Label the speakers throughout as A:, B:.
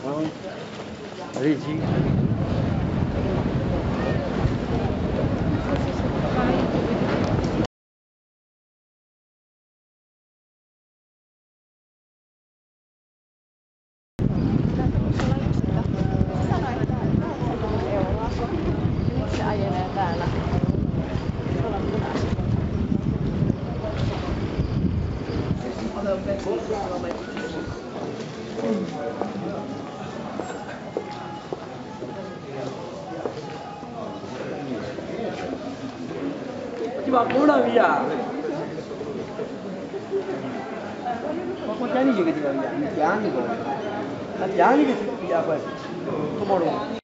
A: Allez-y. Ti va buona via! Ma quanti anni che ti va via? 20 anni poi? Tanti anni che ti va via questo? Come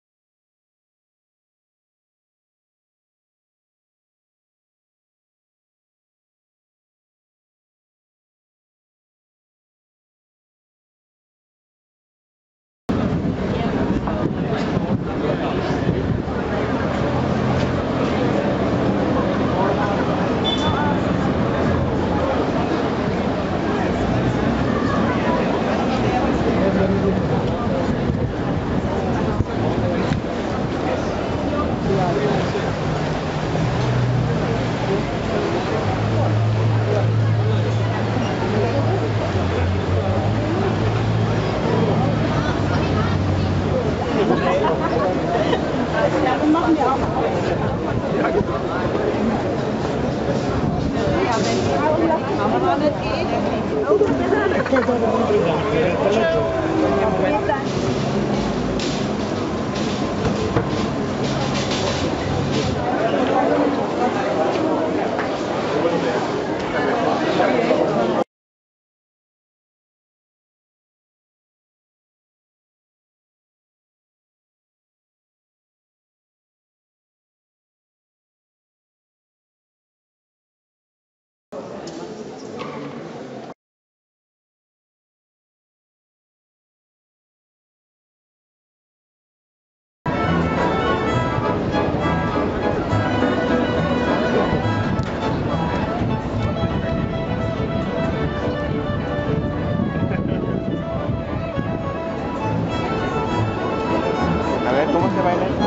A: A ver, ¿cómo se baila esto?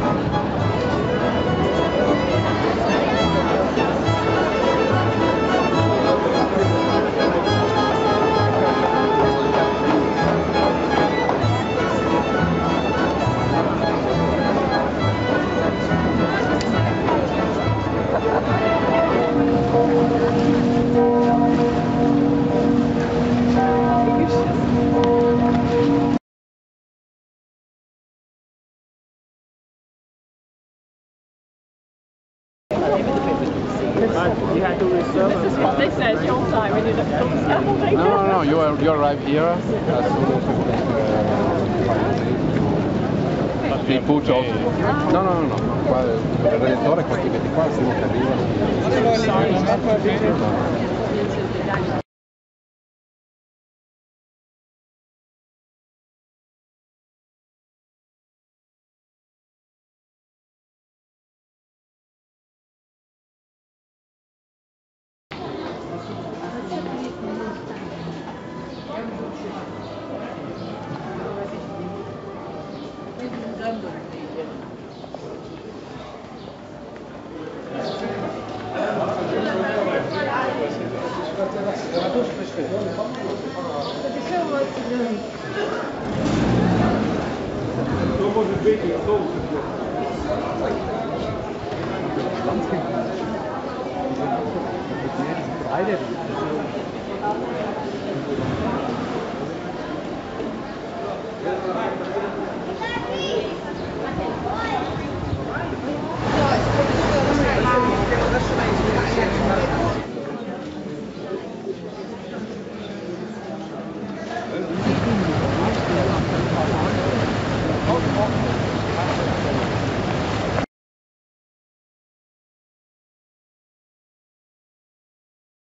A: You had to reserve.
B: This is what they said your time when you look at the
C: No, you arrive here as soon as you put also. No. Qua il redentore qua ti metti qua, il primo che arriva.
A: Beide.